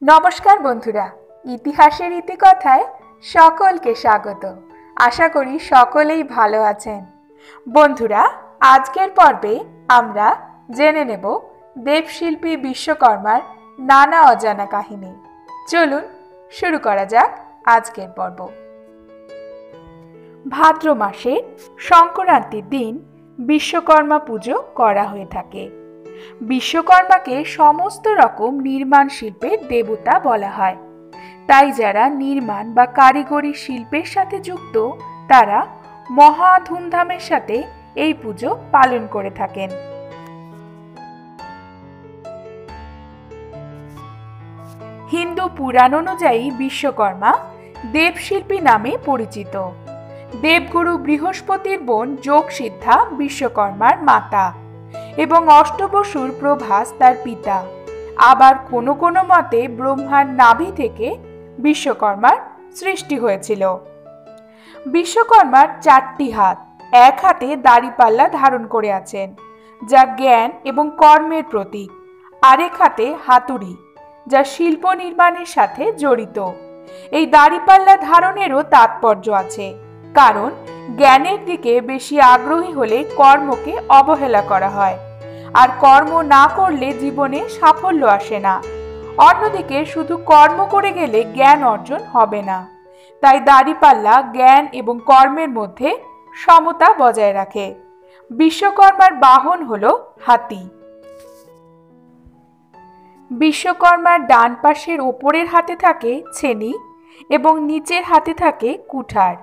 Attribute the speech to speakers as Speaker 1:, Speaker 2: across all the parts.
Speaker 1: নমস্কার বন্ধুরা, ইতিহাসের ইতিকথায় সকলকে স্বাগত। আশা করি সকলেই ভালো আছেন। বন্ধুরা, আজকের পর্বে আমরা জেনে নেব দেবশিল্পী বিশ্বকর্মার নানা অজানা কাহিনী। চলুন শুরু করা যাক আজকের পর্ব। ভাদ্র মাসে সংক্রান্তির দিন বিশ্বকর্মা পুজো করা হয়ে থাকে। বিশ্বকর্মাকে সমস্ত রকম নির্মাণ শিল্পের দেবতা বলা হয়। তাই যারা নির্মাণ বা কারিগরি শিল্পের সাথে যুক্ত তারা মহা ধুমধামের সাথে এই পুজো পালন করে থাকেন। হিন্দু পুরাণ অনুযায়ী বিশ্বকর্মা দেবশিল্পী নামে পরিচিত। দেবগুরু বৃহস্পতির বোন যোগসিদ্ধা বিশ্বকর্মার মাতা এবং অষ্টবসুর প্রভাস তার পিতা। আবার কোনো কোনো মতে ব্রহ্মার নাভি থেকে বিশ্বকর্মার সৃষ্টি হয়েছিল। বিশ্বকর্মার 4টি হাত, এক হাতে দাড়িপাল্লা ধারণ করে আছেন, যা জ্ঞান এবং কর্মের প্রতীক। আরেক হাতে হাতুড়ি, যা শিল্প নির্মাণের সাথে জড়িত। এই দাড়িপাল্লা ধারণেরও তাৎপর্য আছে, কারণ জ্ঞানের দিকে বেশি আগ্রহী হলে কর্মকে অবহেলা করা হয়, আর কর্ম না করলে জীবনে সাফল্য আসে না। অন্যদিকে শুধু কর্ম করে গেলে জ্ঞান অর্জন হবে না। তাই দাড়িপাল্লা জ্ঞান এবং কর্মের মধ্যে সমতা বজায় রাখে। বিশ্বকর্মার বাহন হলো হাতি। বিশ্বকর্মার ডান পাশের ওপরের হাতে থাকে ছেনি এবং নিচের হাতে থাকে কুঠার।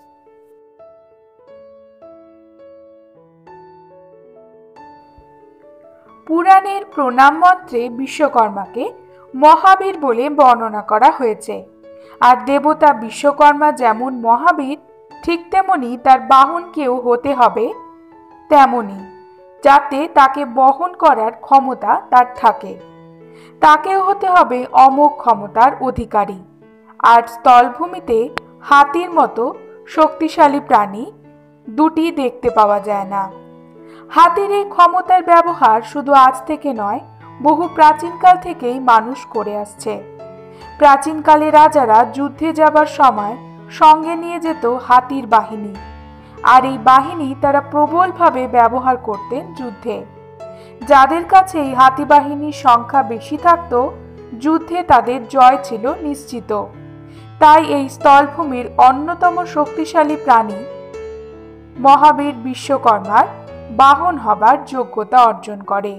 Speaker 1: পুরাণের প্রণাম মন্ত্রে বিশ্বকর্মাকে মহাবীর বলে বর্ণনা করা হয়েছে। আর দেবতা বিশ্বকর্মা যেমন মহাবীর, ঠিক তেমনি তার বাহনকেও হতে হবে তেমনি, যাতে তাকে বহন করার ক্ষমতা তার থাকে। তাকেও হতে হবে অমোঘ ক্ষমতার অধিকারী। আর স্থলভূমিতে হাতির মতো শক্তিশালী প্রাণী দুটি দেখতে পাওয়া যায় না। হাতির এই ক্ষমতার ব্যবহার শুধু আজ থেকে নয়, বহু প্রাচীনকাল থেকেই মানুষ করে আসছে। প্রাচীনকালে রাজারা যুদ্ধে যাবার সময় সঙ্গে নিয়ে যেত হাতির বাহিনী, আর এই বাহিনী তারা প্রবলভাবে ব্যবহার করতেন যুদ্ধে। যাদের কাছে এই হাতি বাহিনীর সংখ্যা বেশি থাকত, যুদ্ধে তাদের জয় ছিল নিশ্চিত। তাই এই স্থলভূমির অন্যতম শক্তিশালী প্রাণী মহাবীর বিশ্বকর্মার বাহন হবার যোগ্যতা অর্জন করে।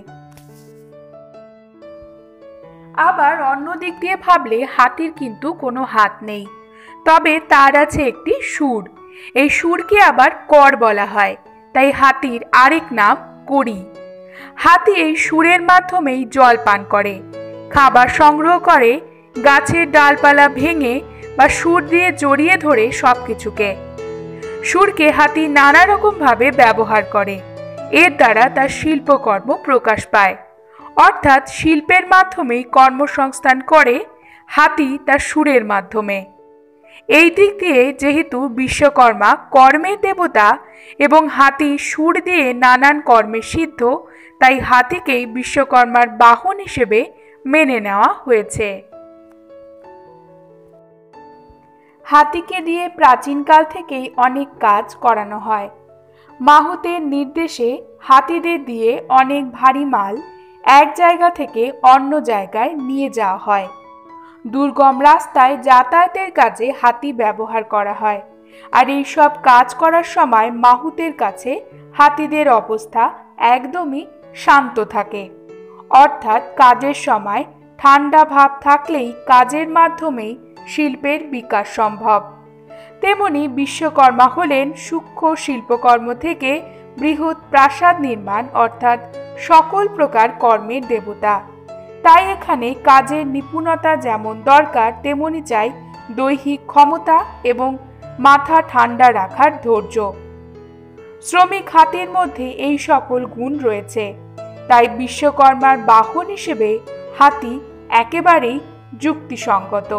Speaker 1: আবার অন্য দিক দিয়ে ভাবলে হাতির কিন্তু কোনো হাত নেই, তবে তার আছে একটি শুঁড়। এই শুঁড়কে আবার কর বলা হয়, তাই হাতির আরেক নাম কড়ি। হাতি এই শুঁড়ের মাধ্যমেই জল পান করে, খাবার সংগ্রহ করে, গাছের ডালপালা ভেঙে বা শুঁড় দিয়ে জড়িয়ে ধরে সবকিছুকে। শুঁড়কে হাতি নানা রকম ভাবে ব্যবহার করে। এর দ্বারা তার শিল্পকর্ম প্রকাশ পায়, অর্থাৎ শিল্পের মাধ্যমেই কর্মসংস্থান করে হাতি তার শুঁড়ের মাধ্যমে। এই দিক দিয়ে যেহেতু বিশ্বকর্মা কর্মের দেবতা এবং হাতি শুঁড় দিয়ে নানান কর্মে সিদ্ধ, তাই হাতিকেই বিশ্বকর্মার বাহন হিসেবে মেনে নেওয়া হয়েছে। হাতিকে দিয়ে প্রাচীনকাল থেকেই অনেক কাজ করানো হয়। মাহুতের নির্দেশে হাতিদের দিয়ে অনেক ভারী মাল এক জায়গা থেকে অন্য জায়গায় নিয়ে যাওয়া হয়। দুর্গম রাস্তায় যাতায়াতের কাজে হাতি ব্যবহার করা হয়। আর এই সব কাজ করার সময় মাহুতের কাছে হাতিদের অবস্থা একদমই শান্ত থাকে, অর্থাৎ কাজের সময় ঠান্ডা ভাব থাকলেই কাজের মাধ্যমেই শিল্পের বিকাশ সম্ভব। তেমনি বিশ্বকর্মা হলেন সূক্ষ্ম শিল্পকর্ম থেকে বৃহৎ প্রাসাদ নির্মাণ অর্থাৎ সকল প্রকার কর্মের দেবতা। তাই এখানে কাজের নিপুণতা যেমন দরকার, তেমনি চাই দৈহিক ক্ষমতা এবং মাথা ঠান্ডা রাখার ধৈর্য। শ্রমিক হাতির মধ্যে এই সকল গুণ রয়েছে। তাই বিশ্বকর্মার বাহন হিসেবে হাতি একেবারেই যুক্তিসঙ্গত।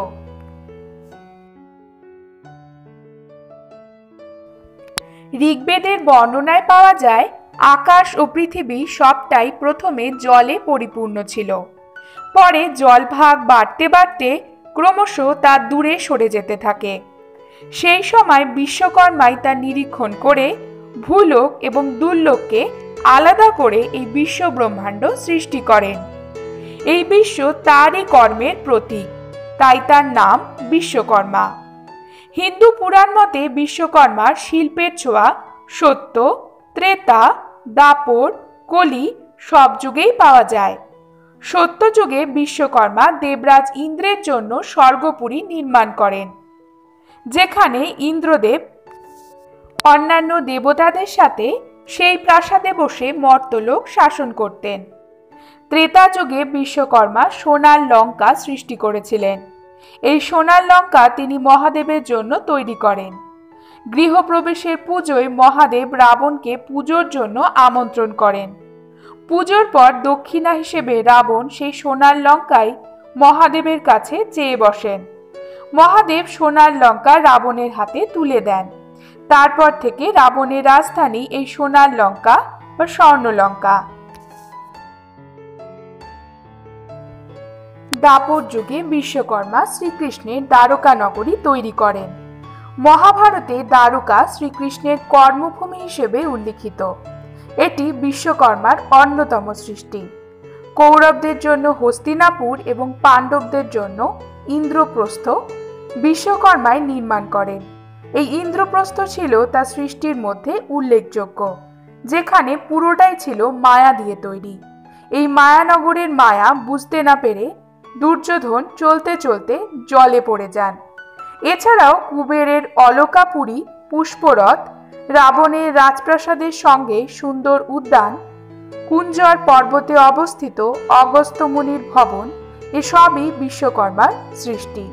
Speaker 1: ঋগ্বেদের বর্ণনায় পাওয়া যায়, আকাশ ও পৃথিবী সবটাই প্রথমে জলে পরিপূর্ণ ছিল। পরে জলভাগ বাড়তে বাড়তে ক্রমশ তা দূরে সরে যেতে থাকে। সেই সময় বিশ্বকর্মাই তা নিরীক্ষণ করে ভূলোক এবং দুর্লোককে আলাদা করে এই বিশ্ব ব্রহ্মাণ্ড সৃষ্টি করেন। এই বিশ্ব তারই কর্মের প্রতীক, তাই তার নাম বিশ্বকর্মা। হিন্দু পুরাণ মতে বিশ্বকর্মার শিল্পের ছোঁয়া সত্য, ত্রেতা, দাপর, কলি সব যুগেই পাওয়া যায়। সত্য যুগে বিশ্বকর্মা দেবরাজ ইন্দ্রের জন্য স্বর্গপুরী নির্মাণ করেন, যেখানে ইন্দ্রদেব অন্যান্য দেবতাদের সাথে সেই প্রাসাদে বসে মর্ত্যলোক শাসন করতেন। ত্রেতা যুগে বিশ্বকর্মা সোনার লঙ্কা সৃষ্টি করেছিলেন। এই সোনার লঙ্কা তিনি মহাদেবের জন্য তৈরি করেন। গৃহপ্রবেশের পুজোয় মহাদেব রাবণকে পুজোর জন্য আমন্ত্রণ করেন। পুজোর পর দক্ষিণা হিসেবে রাবণ সেই সোনার লঙ্কায় মহাদেবের কাছে চেয়ে বসেন। মহাদেব সোনার লঙ্কা রাবণের হাতে তুলে দেন। তারপর থেকে রাবণের রাজধানী এই সোনার লঙ্কা বা স্বর্ণলঙ্কা। দাপর যুগে বিশ্বকর্মা শ্রীকৃষ্ণের দ্বারকা নগরী তৈরি করেন। মহাভারতে দ্বারকা শ্রীকৃষ্ণের কর্মভূমি হিসেবে উল্লিখিত। এটি বিশ্বকর্মার অন্যতম সৃষ্টি। কৌরবদের জন্য হস্তিনাপুর এবং পাণ্ডবদের জন্য ইন্দ্রপ্রস্থ বিশ্বকর্মাই নির্মাণ করেন। এই ইন্দ্রপ্রস্থ ছিল তার সৃষ্টির মধ্যে উল্লেখযোগ্য, যেখানে পুরোটাই ছিল মায়া দিয়ে তৈরি। এই মায়ানগরের মায়া বুঝতে না পেরে দুর্যোধন চলতে চলতে জলে পড়ে যান। এছাড়াও কুবেরের অলকাপুরী পুষ্পরথ, রাবণের রাজপ্রাসাদের সঙ্গে সুন্দর উদ্যান, কুঞ্জর পর্বতে অবস্থিত অগস্ত্য মুনির ভবন এসবই বিশ্বকর্মার সৃষ্টি।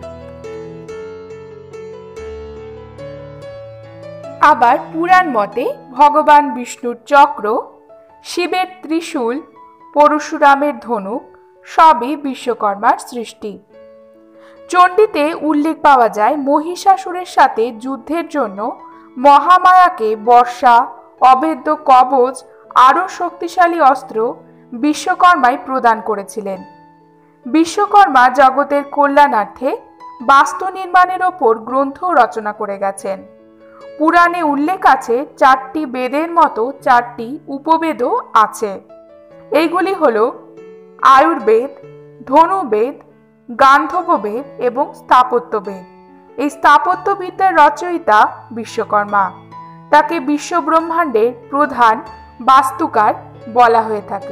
Speaker 1: আবার পুরাণ মতে ভগবান বিষ্ণুর চক্র, শিবের ত্রিশূল, পরশুরামের ধনুক সবই বিশ্বকর্মার সৃষ্টি। চণ্ডীতে উল্লেখ পাওয়া যায় মহিষাসুরের সাথে যুদ্ধের জন্য মহামায়াকে বর্ষা, অভেদ্য কবচ আরও শক্তিশালী অস্ত্র বিশ্বকর্মাই প্রদান করেছিলেন। বিশ্বকর্মা জগতের কল্যাণার্থে বাস্তু নির্মাণের ওপর গ্রন্থ রচনা করে গেছেন। পুরাণে উল্লেখ আছে 4টি বেদের মতো 4টি উপবেদও আছে। এইগুলি হল আয়ুর্বেদ, ধনুবেদ, গান্ধর্ববেদ এবং স্থাপত্যবেদ। এই স্থাপত্যবিদ্যার রচয়িতা বিশ্বকর্মা। তাকে বিশ্ব ব্রহ্মাণ্ডের প্রধান বাস্তুকার বলা হয়ে থাকে।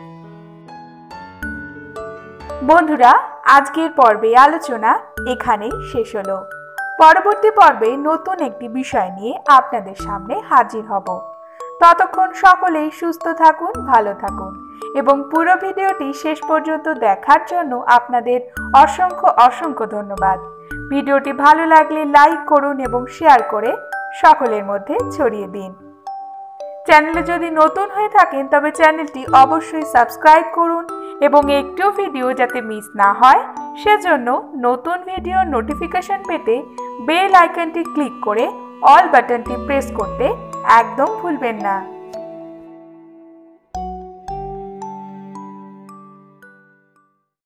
Speaker 1: বন্ধুরা, আজকের পর্বে আলোচনা এখানেই শেষ হলো। পরবর্তী পর্বে নতুন একটি বিষয় নিয়ে আপনাদের সামনে হাজির হব। ততক্ষণ সকলেই সুস্থ থাকুন, ভালো থাকুন এবং পুরো ভিডিওটি শেষ পর্যন্ত দেখার জন্য আপনাদের অসংখ্য ধন্যবাদ। ভিডিওটি ভালো লাগলে লাইক করুন এবং শেয়ার করে সকলের মধ্যে ছড়িয়ে দিন। চ্যানেলে যদি নতুন হয়ে থাকেন তবে চ্যানেলটি অবশ্যই সাবস্ক্রাইব করুন এবং একটিও ভিডিও যাতে মিস না হয় সেজন্য নতুন ভিডিও নোটিফিকেশন পেতে বেল আইকনটি ক্লিক করে অল বাটনটি প্রেস করতে একদম ভুলবেন না।